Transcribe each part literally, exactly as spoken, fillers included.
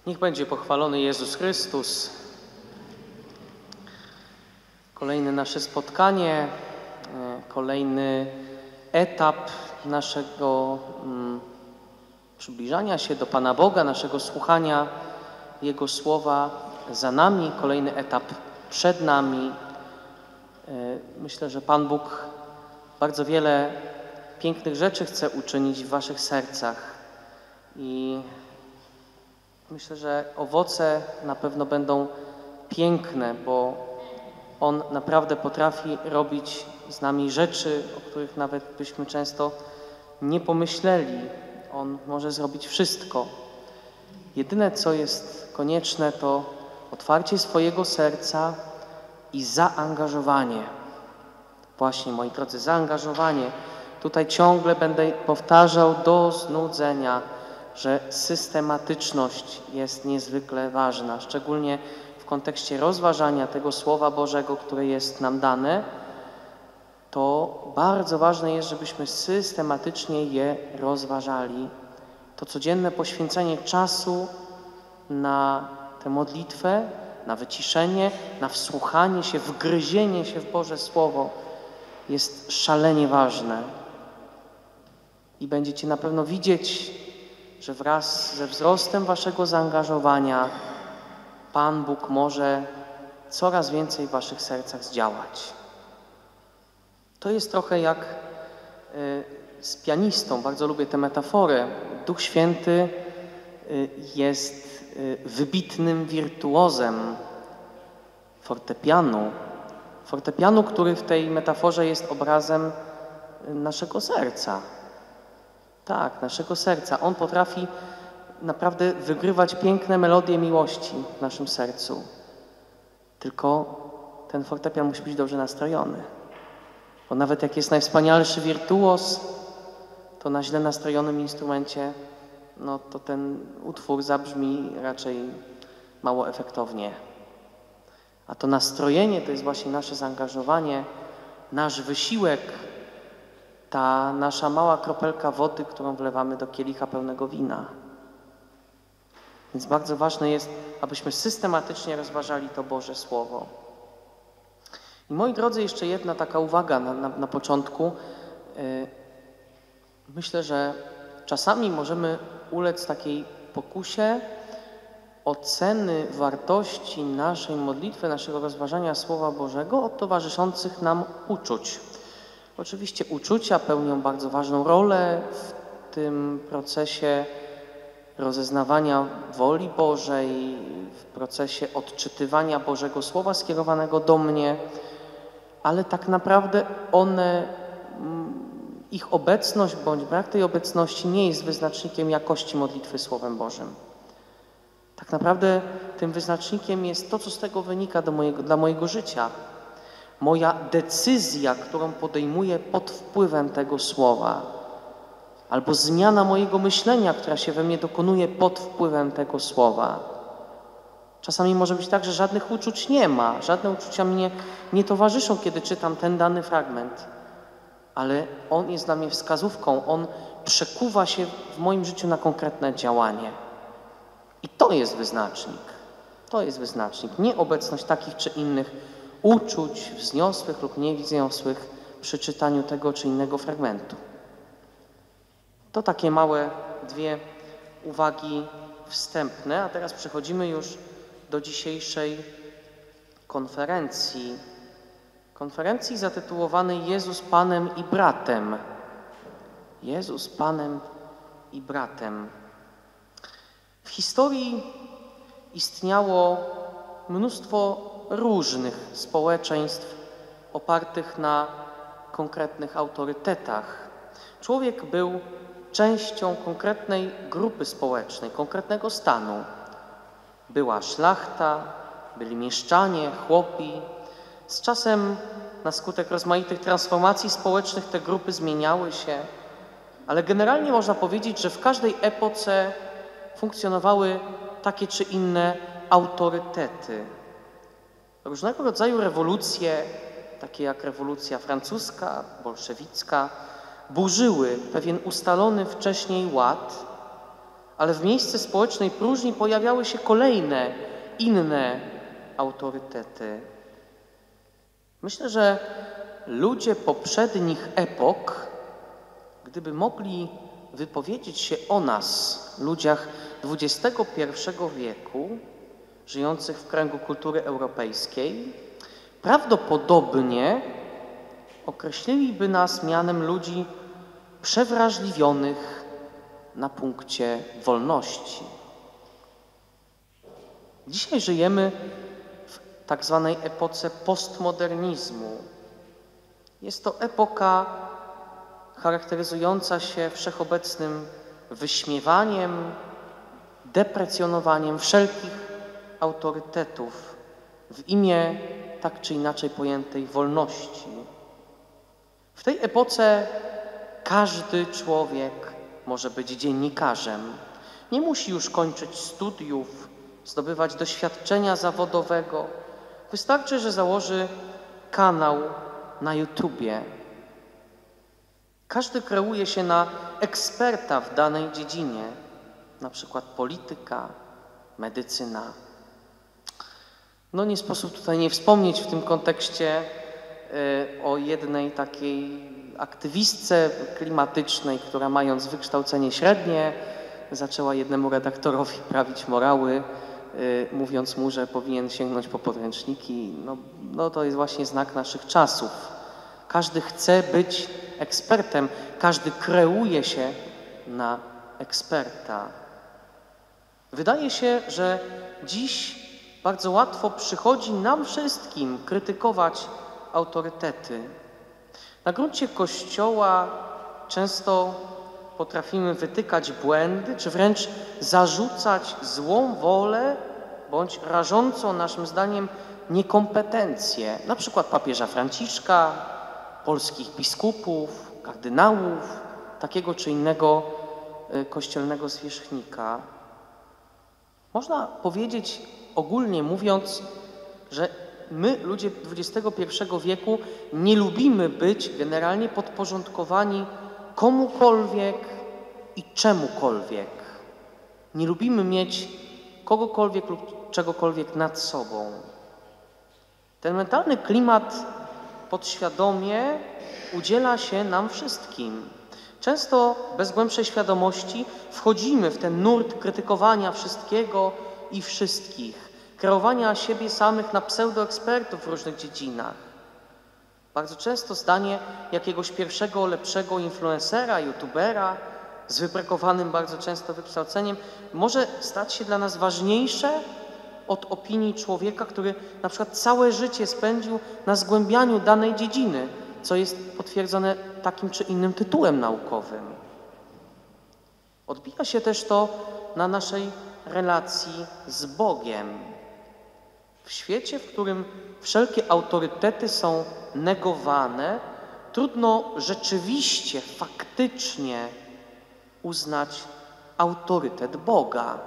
Niech będzie pochwalony Jezus Chrystus. Kolejne nasze spotkanie, kolejny etap naszego mm, przybliżania się do Pana Boga, naszego słuchania Jego Słowa za nami, kolejny etap przed nami. Myślę, że Pan Bóg bardzo wiele pięknych rzeczy chce uczynić w waszych sercach i myślę, że owoce na pewno będą piękne, bo On naprawdę potrafi robić z nami rzeczy, o których nawet byśmy często nie pomyśleli. On może zrobić wszystko. Jedyne, co jest konieczne, to otwarcie swojego serca i zaangażowanie. Właśnie, moi drodzy, zaangażowanie. Tutaj ciągle będę powtarzał do znudzenia, że systematyczność jest niezwykle ważna, szczególnie w kontekście rozważania tego Słowa Bożego, które jest nam dane. To bardzo ważne jest, żebyśmy systematycznie je rozważali. To codzienne poświęcenie czasu na tę modlitwę, na wyciszenie, na wsłuchanie się, wgryzienie się w Boże Słowo jest szalenie ważne. I będziecie na pewno widzieć, że wraz ze wzrostem waszego zaangażowania Pan Bóg może coraz więcej w waszych sercach zdziałać. To jest trochę jak y, z pianistą. Bardzo lubię tę metaforę. Duch Święty y, jest y, wybitnym wirtuozem fortepianu. Fortepianu, który w tej metaforze jest obrazem naszego serca. Tak, naszego serca. On potrafi naprawdę wygrywać piękne melodie miłości w naszym sercu. Tylko ten fortepian musi być dobrze nastrojony. Bo nawet jak jest najwspanialszy wirtuoz, to na źle nastrojonym instrumencie, no to ten utwór zabrzmi raczej mało efektownie. A to nastrojenie to jest właśnie nasze zaangażowanie, nasz wysiłek, ta nasza mała kropelka wody, którą wlewamy do kielicha pełnego wina. Więc bardzo ważne jest, abyśmy systematycznie rozważali to Boże Słowo. I moi drodzy, jeszcze jedna taka uwaga na, na, na początku. Yy, myślę, że czasami możemy ulec takiej pokusie oceny wartości naszej modlitwy, naszego rozważania Słowa Bożego od towarzyszących nam uczuć. Oczywiście uczucia pełnią bardzo ważną rolę w tym procesie rozeznawania woli Bożej, w procesie odczytywania Bożego Słowa skierowanego do mnie, ale tak naprawdę one, ich obecność bądź brak tej obecności nie jest wyznacznikiem jakości modlitwy Słowem Bożym. Tak naprawdę tym wyznacznikiem jest to, co z tego wynika do mojego, dla mojego życia. Moja decyzja, którą podejmuję pod wpływem tego Słowa, albo zmiana mojego myślenia, która się we mnie dokonuje pod wpływem tego Słowa. Czasami może być tak, że żadnych uczuć nie ma, żadne uczucia mnie nie towarzyszą, kiedy czytam ten dany fragment, ale on jest dla mnie wskazówką, on przekuwa się w moim życiu na konkretne działanie. I to jest wyznacznik, to jest wyznacznik, nie obecność takich czy innych uczuć wzniosłych lub niewzniosłych przy czytaniu tego czy innego fragmentu. To takie małe dwie uwagi wstępne, a teraz przechodzimy już do dzisiejszej konferencji. Konferencji zatytułowanej Jezus Panem i Bratem. Jezus Panem i Bratem. W historii istniało mnóstwo różnych społeczeństw opartych na konkretnych autorytetach. Człowiek był częścią konkretnej grupy społecznej, konkretnego stanu. Była szlachta, byli mieszczanie, chłopi. Z czasem na skutek rozmaitych transformacji społecznych te grupy zmieniały się, ale generalnie można powiedzieć, że w każdej epoce funkcjonowały takie czy inne autorytety. Różnego rodzaju rewolucje, takie jak rewolucja francuska, bolszewicka, burzyły pewien ustalony wcześniej ład, ale w miejsce społecznej próżni pojawiały się kolejne, inne autorytety. Myślę, że ludzie poprzednich epok, gdyby mogli wypowiedzieć się o nas, ludziach dwudziestego pierwszego wieku, żyjących w kręgu kultury europejskiej, prawdopodobnie określiliby nas mianem ludzi przewrażliwionych na punkcie wolności. Dzisiaj żyjemy w tak zwanej epoce postmodernizmu. Jest to epoka charakteryzująca się wszechobecnym wyśmiewaniem, deprecjonowaniem wszelkich autorytetów w imię tak czy inaczej pojętej wolności. W tej epoce każdy człowiek może być dziennikarzem. Nie musi już kończyć studiów, zdobywać doświadczenia zawodowego. Wystarczy, że założy kanał na YouTubie. Każdy kreuje się na eksperta w danej dziedzinie, na przykład polityka, medycyna. No nie sposób tutaj nie wspomnieć w tym kontekście y, o jednej takiej aktywistce klimatycznej, która mając wykształcenie średnie, zaczęła jednemu redaktorowi prawić morały, y, mówiąc mu, że powinien sięgnąć po podręczniki. No, no to jest właśnie znak naszych czasów. Każdy chce być ekspertem, każdy kreuje się na eksperta. Wydaje się, że dziś bardzo łatwo przychodzi nam wszystkim krytykować autorytety. Na gruncie Kościoła często potrafimy wytykać błędy, czy wręcz zarzucać złą wolę, bądź rażącą naszym zdaniem niekompetencję, na przykład papieża Franciszka, polskich biskupów, kardynałów, takiego czy innego kościelnego zwierzchnika. Można powiedzieć, ogólnie mówiąc, że my, ludzie dwudziestego pierwszego wieku, nie lubimy być generalnie podporządkowani komukolwiek i czemukolwiek. Nie lubimy mieć kogokolwiek lub czegokolwiek nad sobą. Ten mentalny klimat podświadomie udziela się nam wszystkim. Często bez głębszej świadomości wchodzimy w ten nurt krytykowania wszystkiego i wszystkich, kreowania siebie samych na pseudoekspertów w różnych dziedzinach. Bardzo często zdanie jakiegoś pierwszego, lepszego influencera, youtubera z wybrakowanym bardzo często wykształceniem może stać się dla nas ważniejsze od opinii człowieka, który na przykład całe życie spędził na zgłębianiu danej dziedziny, co jest potwierdzone takim czy innym tytułem naukowym. Odbija się też to na naszej relacji z Bogiem. W świecie, w którym wszelkie autorytety są negowane, trudno rzeczywiście, faktycznie uznać autorytet Boga.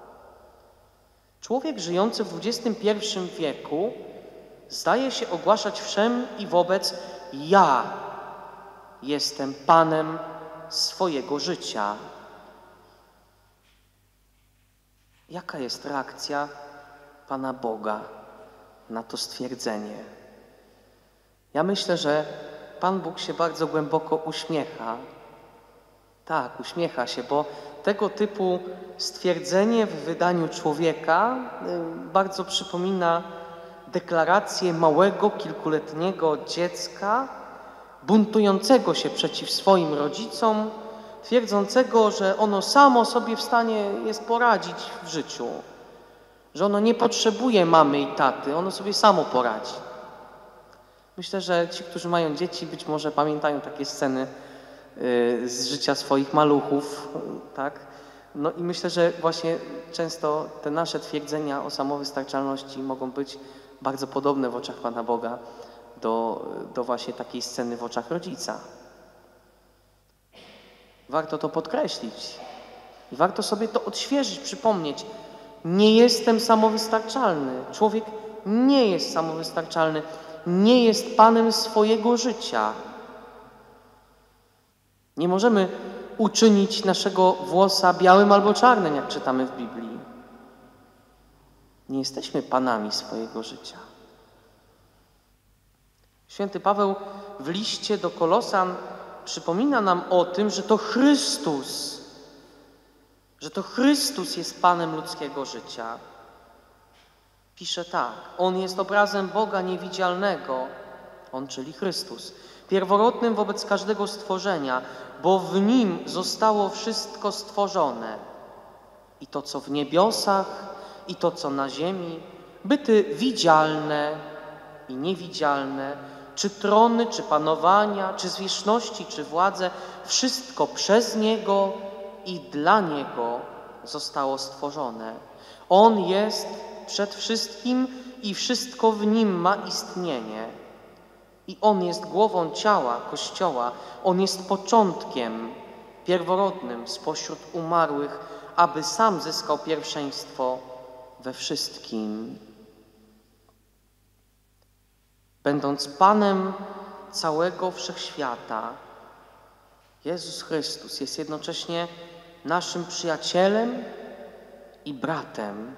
Człowiek żyjący w dwudziestym pierwszym wieku zdaje się ogłaszać wszem i wobec: ja jestem Panem swojego życia. Jaka jest reakcja Pana Boga na to stwierdzenie? Ja myślę, że Pan Bóg się bardzo głęboko uśmiecha. Tak, uśmiecha się, bo tego typu stwierdzenie w wydaniu człowieka bardzo przypomina deklarację małego, kilkuletniego dziecka buntującego się przeciw swoim rodzicom, twierdzącego, że ono samo sobie w stanie jest poradzić w życiu, że ono nie potrzebuje mamy i taty, ono sobie samo poradzi. Myślę, że ci, którzy mają dzieci, być może pamiętają takie sceny z życia swoich maluchów, tak? No i myślę, że właśnie często te nasze twierdzenia o samowystarczalności mogą być bardzo podobne w oczach Pana Boga do, do właśnie takiej sceny w oczach rodzica. Warto to podkreślić i warto sobie to odświeżyć, przypomnieć. Nie jestem samowystarczalny. Człowiek nie jest samowystarczalny. Nie jest Panem swojego życia. Nie możemy uczynić naszego włosa białym albo czarnym, jak czytamy w Biblii. Nie jesteśmy panami swojego życia. Święty Paweł w liście do Kolosan przypomina nam o tym, że to Chrystus, że to Chrystus jest Panem ludzkiego życia. Pisze tak: On jest obrazem Boga niewidzialnego, On, czyli Chrystus, pierworodnym wobec każdego stworzenia, bo w Nim zostało wszystko stworzone, i to, co w niebiosach, i to, co na ziemi, byty widzialne i niewidzialne, czy trony, czy panowania, czy zwierzchności, czy władze, wszystko przez Niego i dla Niego zostało stworzone. On jest przed wszystkim i wszystko w Nim ma istnienie. I On jest głową ciała, Kościoła. On jest początkiem, pierworodnym spośród umarłych, aby sam zyskał pierwszeństwo we wszystkim. Będąc Panem całego wszechświata, Jezus Chrystus jest jednocześnie naszym przyjacielem i bratem.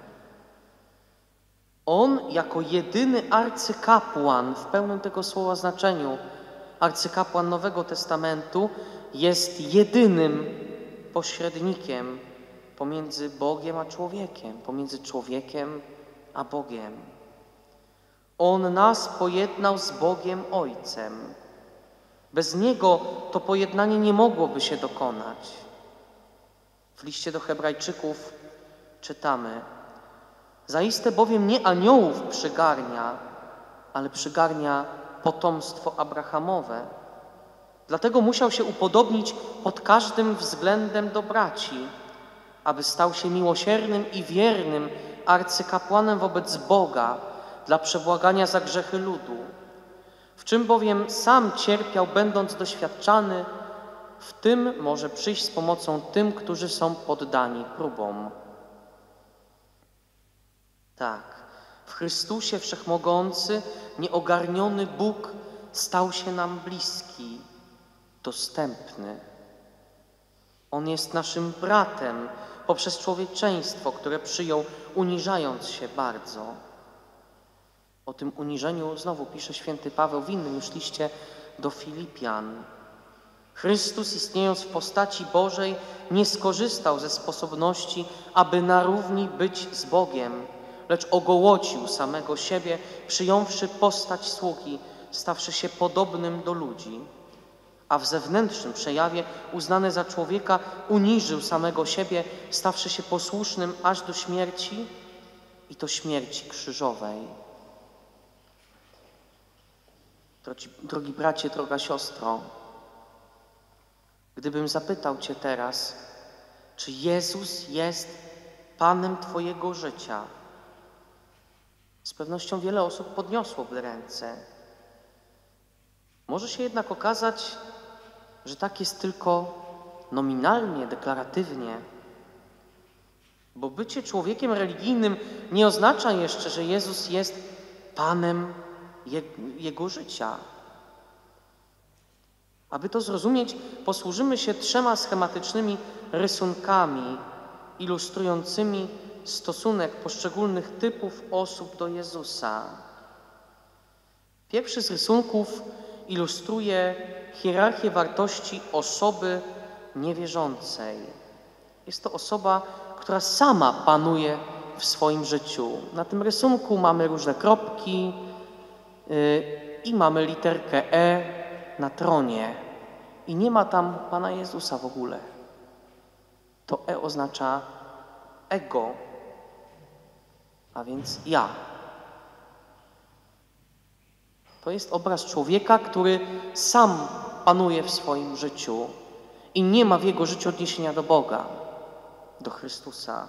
On jako jedyny arcykapłan w pełnym tego słowa znaczeniu, arcykapłan Nowego Testamentu, jest jedynym pośrednikiem pomiędzy Bogiem a człowiekiem, pomiędzy człowiekiem a Bogiem. On nas pojednał z Bogiem Ojcem. Bez Niego to pojednanie nie mogłoby się dokonać. W liście do Hebrajczyków czytamy: Zaiste bowiem nie aniołów przygarnia, ale przygarnia potomstwo Abrahamowe. Dlatego musiał się upodobnić pod każdym względem do braci, aby stał się miłosiernym i wiernym arcykapłanem wobec Boga dla przebłagania za grzechy ludu. W czym bowiem sam cierpiał, będąc doświadczany, w tym może przyjść z pomocą tym, którzy są poddani próbom. Tak, w Chrystusie Wszechmogący, nieogarniony Bóg stał się nam bliski, dostępny. On jest naszym bratem poprzez człowieczeństwo, które przyjął, uniżając się bardzo. O tym uniżeniu znowu pisze święty Paweł w innym już liście do Filipian. Chrystus, istniejąc w postaci Bożej, nie skorzystał ze sposobności, aby na równi być z Bogiem, lecz ogołocił samego siebie, przyjąwszy postać sługi, stawszy się podobnym do ludzi. A w zewnętrznym przejawie, uznany za człowieka, uniżył samego siebie, stawszy się posłusznym aż do śmierci, i to śmierci krzyżowej. Drogi, drogi bracie, droga siostro, gdybym zapytał Cię teraz, czy Jezus jest Panem Twojego życia, z pewnością wiele osób podniosłoby ręce. Może się jednak okazać, że tak jest tylko nominalnie, deklaratywnie, bo bycie człowiekiem religijnym nie oznacza jeszcze, że Jezus jest Panem je, Jego życia. Aby to zrozumieć, posłużymy się trzema schematycznymi rysunkami ilustrującymi stosunek poszczególnych typów osób do Jezusa. Pierwszy z rysunków ilustruje hierarchię wartości osoby niewierzącej. Jest to osoba, która sama panuje w swoim życiu. Na tym rysunku mamy różne kropki yy, i mamy literkę E na tronie. I nie ma tam Pana Jezusa w ogóle. To E oznacza ego, a więc ja. To jest obraz człowieka, który sam panuje w swoim życiu i nie ma w jego życiu odniesienia do Boga, do Chrystusa.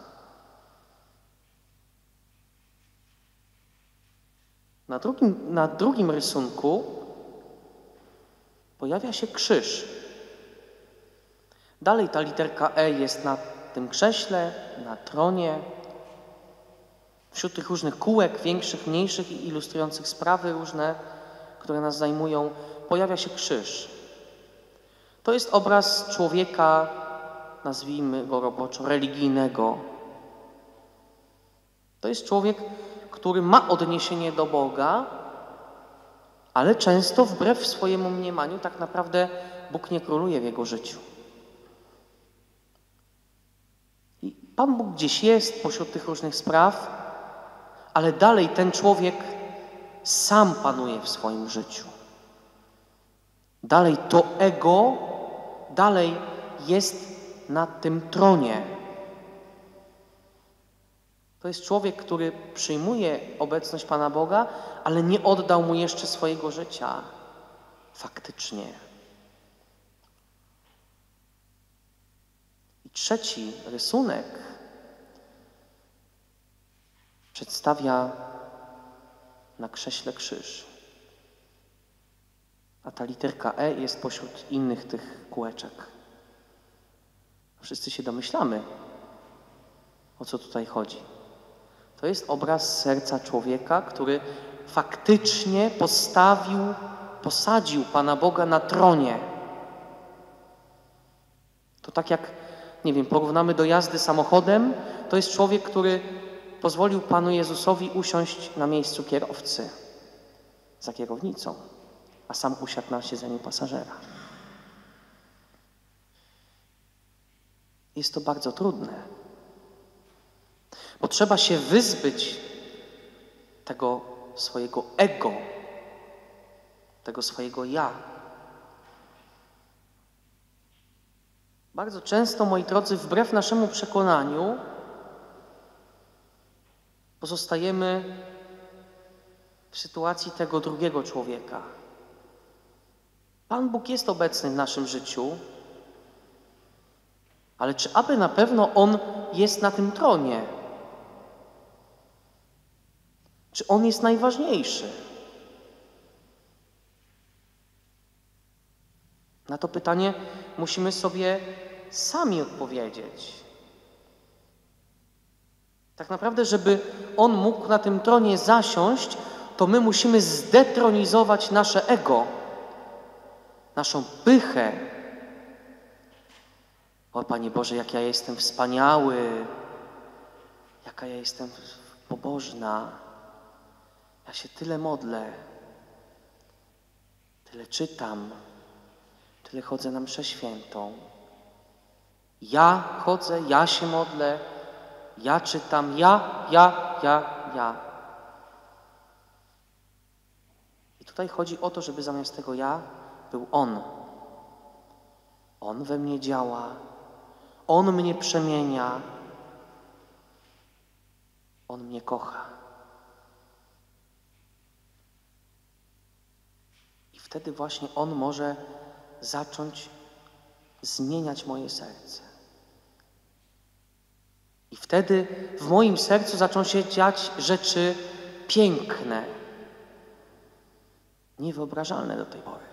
Na drugim, na drugim rysunku pojawia się krzyż. Dalej ta literka E jest na tym krześle, na tronie. Wśród tych różnych kółek, większych, mniejszych i ilustrujących sprawy różne, które nas zajmują, pojawia się krzyż. To jest obraz człowieka nazwijmy go roboczo, religijnego. To jest człowiek, który ma odniesienie do Boga, ale często wbrew swojemu mniemaniu tak naprawdę Bóg nie króluje w jego życiu. I Pan Bóg gdzieś jest pośród tych różnych spraw, ale dalej ten człowiek sam panuje w swoim życiu. Dalej to ego, dalej jest na tym tronie. To jest człowiek, który przyjmuje obecność Pana Boga, ale nie oddał Mu jeszcze swojego życia faktycznie. I trzeci rysunek przedstawia na krześle krzyż. A ta literka E jest pośród innych tych kółeczek. Wszyscy się domyślamy, o co tutaj chodzi. To jest obraz serca człowieka, który faktycznie postawił, posadził Pana Boga na tronie. To tak jak, nie wiem, porównamy do jazdy samochodem, to jest człowiek, który pozwolił Panu Jezusowi usiąść na miejscu kierowcy, za kierownicą, a sam usiadł na siedzeniu pasażera. Jest to bardzo trudne, bo trzeba się wyzbyć tego swojego ego, tego swojego ja. Bardzo często, moi drodzy, wbrew naszemu przekonaniu pozostajemy w sytuacji tego drugiego człowieka. Pan Bóg jest obecny w naszym życiu, ale czy aby na pewno On jest na tym tronie? Czy On jest najważniejszy? Na to pytanie musimy sobie sami odpowiedzieć. Tak naprawdę, żeby On mógł na tym tronie zasiąść, to my musimy zdetronizować nasze ego, naszą pychę. O Panie Boże, jak ja jestem wspaniały, jaka ja jestem pobożna. Ja się tyle modlę, tyle czytam, tyle chodzę na mszę świętą. Ja chodzę, ja się modlę, ja czytam, ja, ja, ja, ja. I tutaj chodzi o to, żeby zamiast tego ja był On. On we mnie działa, On mnie przemienia, On mnie kocha. I wtedy właśnie On może zacząć zmieniać moje serce. I wtedy w moim sercu zaczną się dziać rzeczy piękne, niewyobrażalne do tej pory.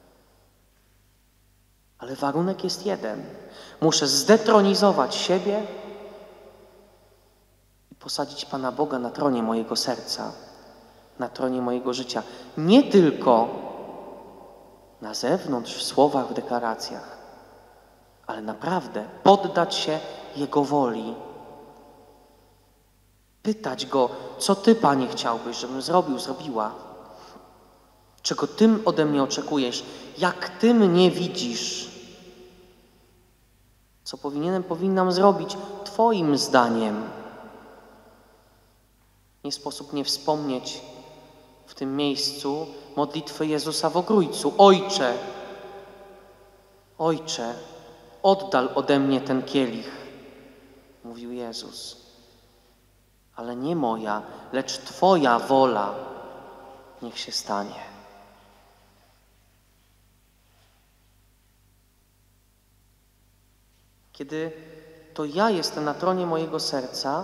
Ale warunek jest jeden. Muszę zdetronizować siebie i posadzić Pana Boga na tronie mojego serca, na tronie mojego życia. Nie tylko na zewnątrz, w słowach, w deklaracjach, ale naprawdę poddać się Jego woli. Pytać Go, co Ty, Panie, chciałbyś, żebym zrobił, zrobiła. Czego Ty ode mnie oczekujesz, jak Ty mnie widzisz. Co powinienem, powinnam zrobić Twoim zdaniem. Nie sposób nie wspomnieć w tym miejscu modlitwy Jezusa w Ogrójcu. Ojcze, Ojcze, oddal ode mnie ten kielich, mówił Jezus. Ale nie moja, lecz Twoja wola niech się stanie. Kiedy to ja jestem na tronie mojego serca,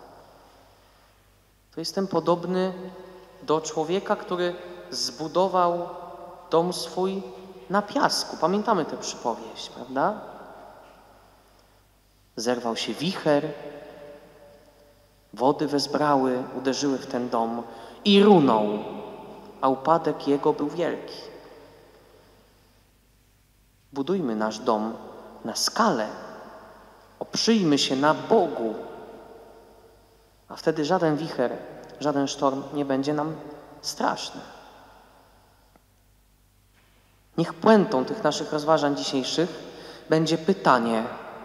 to jestem podobny do człowieka, który zbudował dom swój na piasku. Pamiętamy tę przypowieść, prawda? Zerwał się wicher, wody wezbrały, uderzyły w ten dom i runął, a upadek jego był wielki. Budujmy nasz dom na skalę, Oprzyjmy się na Bogu, a wtedy żaden wicher, żaden sztorm nie będzie nam straszny. Niech puentą tych naszych rozważań dzisiejszych będzie pytanie,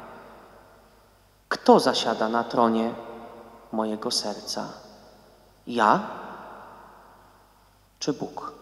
kto zasiada na tronie mojego serca? Ja czy Bóg?